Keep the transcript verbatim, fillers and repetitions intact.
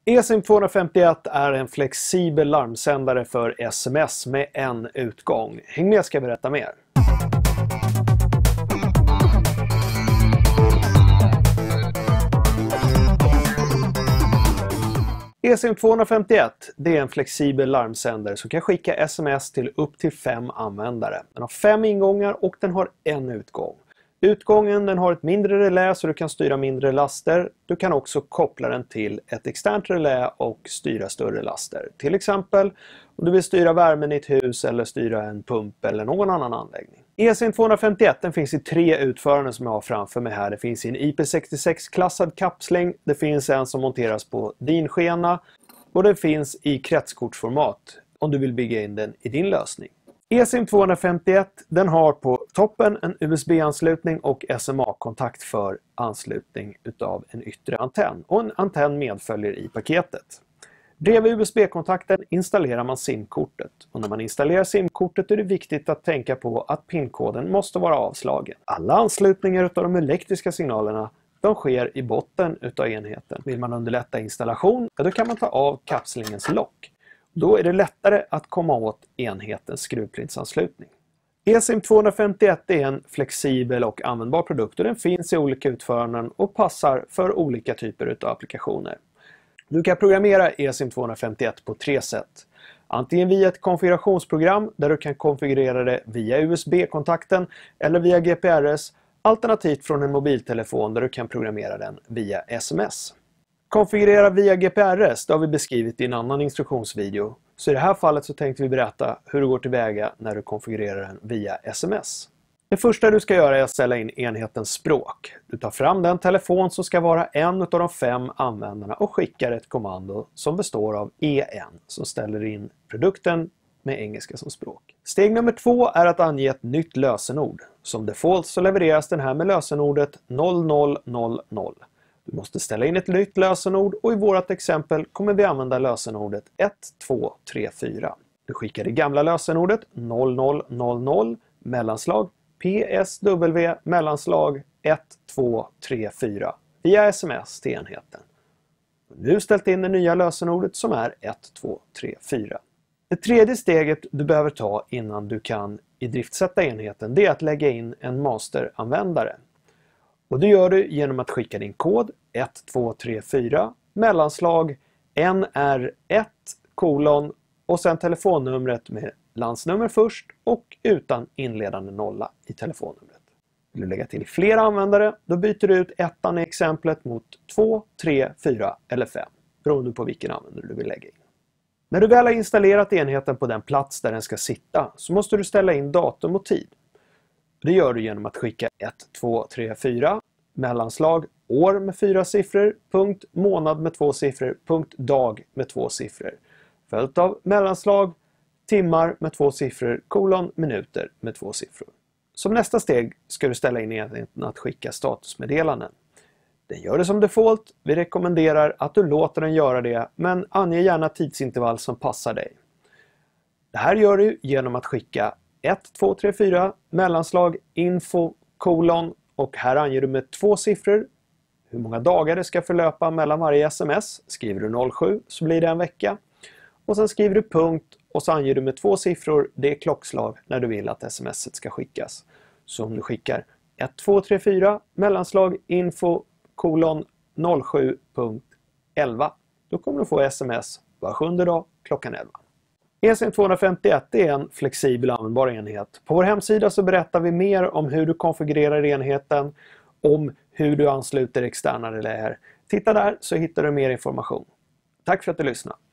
eSIM tvåhundrafemtioett är en flexibel larmsändare för sms med en utgång. Häng med, ska jag berätta mer. eSIM tvåhundrafemtioett det är en flexibel larmsändare som kan skicka sms till upp till fem användare. Den har fem ingångar och den har en utgång. Utgången den har ett mindre relä så du kan styra mindre laster. Du kan också koppla den till ett externt relä och styra större laster. Till exempel om du vill styra värmen i ett hus eller styra en pump eller någon annan anläggning. eSIM tvåhundrafemtioett den finns i tre utföranden som jag har framför mig här. Det finns i en I P sextiosex-klassad kapsling. Det finns en som monteras på dinskena. Och det finns i kretskortsformat om du vill bygga in den i din lösning. eSIM tvåhundrafemtioett den har på toppen en U S B-anslutning och S M A-kontakt för anslutning utav en yttre antenn. Och en antenn medföljer i paketet. Bredvid U S B-kontakten installerar man SIM-kortet. Och när man installerar SIM-kortet är det viktigt att tänka på att PIN-koden måste vara avslagen. Alla anslutningar utav de elektriska signalerna de sker i botten utav enheten. Vill man underlätta installation, då kan man ta av kapslingens lock. Då är det lättare att komma åt enhetens skruvplintsanslutning. eSIM tvåhundrafemtioett är en flexibel och användbar produkt och den finns i olika utföranden och passar för olika typer av applikationer. Du kan programmera eSIM tvåhundrafemtioett på tre sätt. Antingen via ett konfigurationsprogram där du kan konfigurera det via U S B-kontakten eller via G P R S, alternativt från en mobiltelefon där du kan programmera den via S M S. Konfigurera via G P R S, det har vi beskrivit i en annan instruktionsvideo. Så i det här fallet så tänkte vi berätta hur du går tillväga när du konfigurerar den via S M S. Det första du ska göra är att ställa in enhetens språk. Du tar fram den telefon som ska vara en av de fem användarna och skickar ett kommando som består av E N som ställer in produkten med engelska som språk. Steg nummer två är att ange ett nytt lösenord. Som default så levereras den här med lösenordet noll noll noll noll. Du måste ställa in ett nytt lösenord och i vårt exempel kommer vi använda lösenordet ett två tre fyra. Du skickar det gamla lösenordet noll noll noll noll mellanslag P S W mellanslag ett två tre fyra via S M S till enheten. Nu ställt in det nya lösenordet som är ett två tre fyra. Det tredje steget du behöver ta innan du kan idriftsätta enheten det är att lägga in en masteranvändare. Och det gör du genom att skicka din kod ett två tre fyra mellanslag N R ett kolon och sen telefonnumret med landsnummer först och utan inledande nolla i telefonnumret. Vill du lägga till fler användare då byter du ut ettan i exemplet mot två, tre, fyra eller fem beroende på vilken användare du vill lägga in. När du väl har installerat enheten på den plats där den ska sitta så måste du ställa in datum och tid. Det gör du genom att skicka ett två tre fyra mellanslag år med fyra siffror, punkt månad med två siffror, punkt dag med två siffror. Följt av mellanslag timmar med två siffror, kolon minuter med två siffror. Som nästa steg ska du ställa in enheten att skicka statusmeddelanden. Den gör det som default. Vi rekommenderar att du låter den göra det men ange gärna tidsintervall som passar dig. Det här gör du genom att skicka ett två tre fyra mellanslag info kolon och här anger du med två siffror hur många dagar det ska förlöpa mellan varje sms. Skriver du noll sju så blir det en vecka. Och sen skriver du punkt och så anger du med två siffror det är klockslag när du vill att smset ska skickas. Så om du skickar ett två tre fyra mellanslag info kolon noll sju punkt elva då kommer du få sms var sjunde dag klockan elva. eSIM tvåhundrafemtioett är en flexibel och användbar enhet. På vår hemsida så berättar vi mer om hur du konfigurerar enheten, om hur du ansluter externa reläer. Titta där så hittar du mer information. Tack för att du lyssnade.